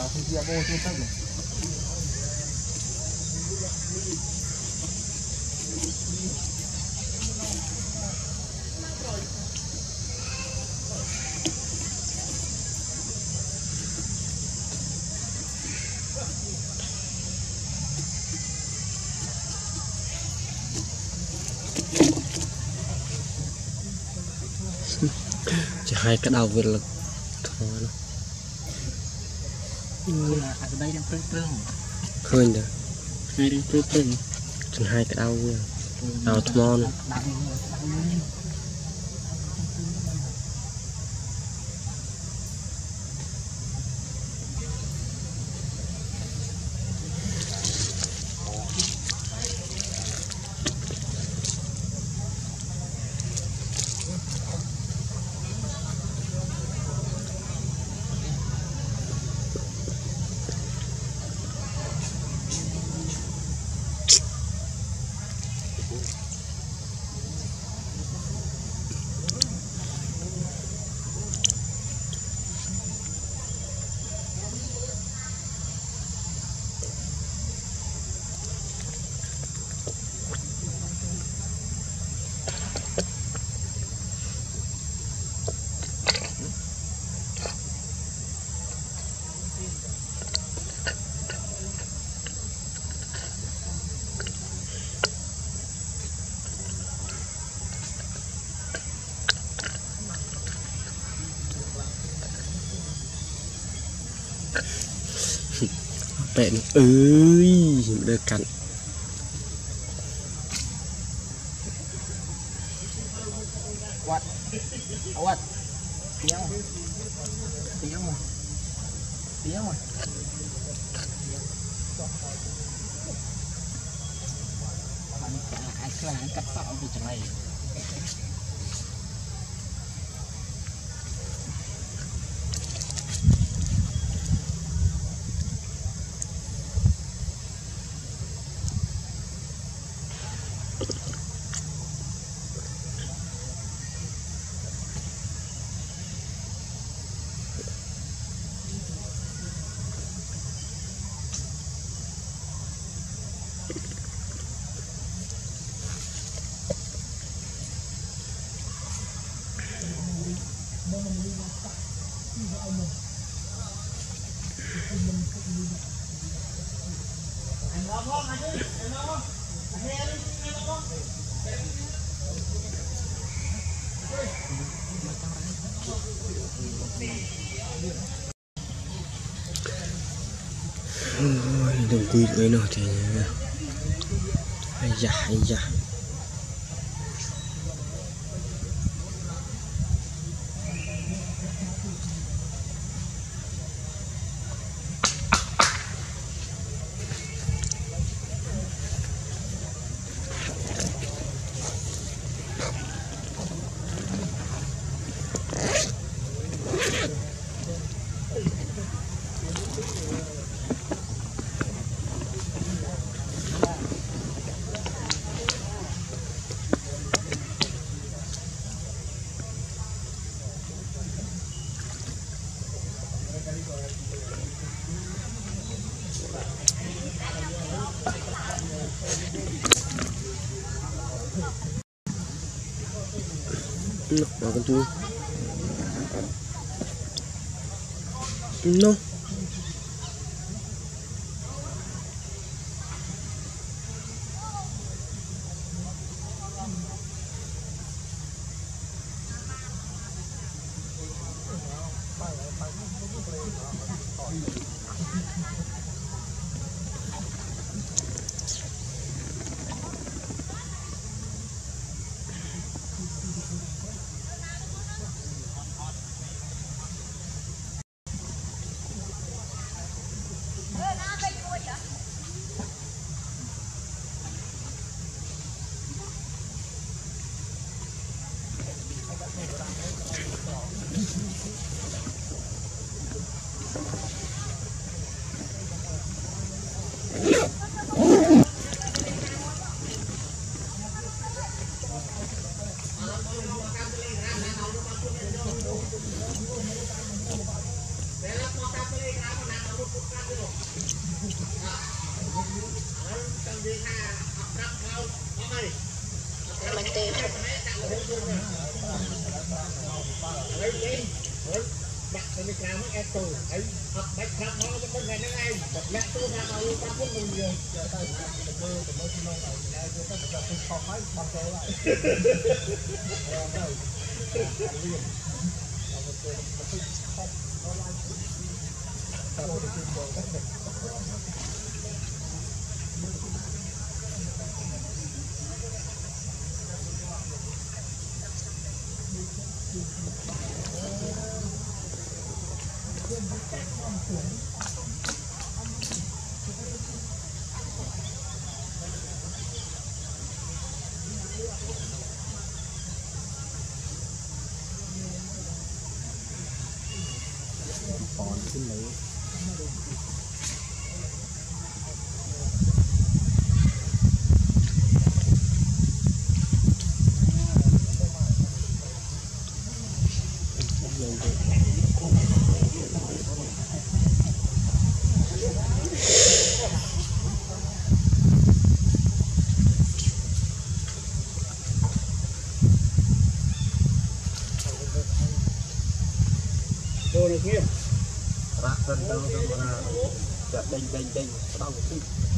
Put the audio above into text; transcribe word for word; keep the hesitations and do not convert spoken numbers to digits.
là không chia vô chưa tất rồi. Chỉ hai cái đầu việc lực thôi nó. À cái đây đang trơn trơn. Khơi nè. Hai đang trơn trơn. Chừng hai cái đầu nha. Đầu thon. Bẹn ơi, đưa cạnh. Quạt, quạt, tiếng rồi, tiếng rồi, tiếng rồi. Anh là anh cắt tóc vì chẳng này. Ôi, đừng quy với nó thì ai da ai da. No, con chú. No. đặt cái này làm cái tủ ấy học bách khắp nó cái bên này nó ngay bật lẹ tôi ra vào luôn ta cũng mình nhiều giờ tay cái mơ cái mơ nó này này tôi tất cả tôi không mấy bằng số lại còn cái này đồ được nghiêm rác dân đâu ra chợ đinh đinh đinh đâu cũng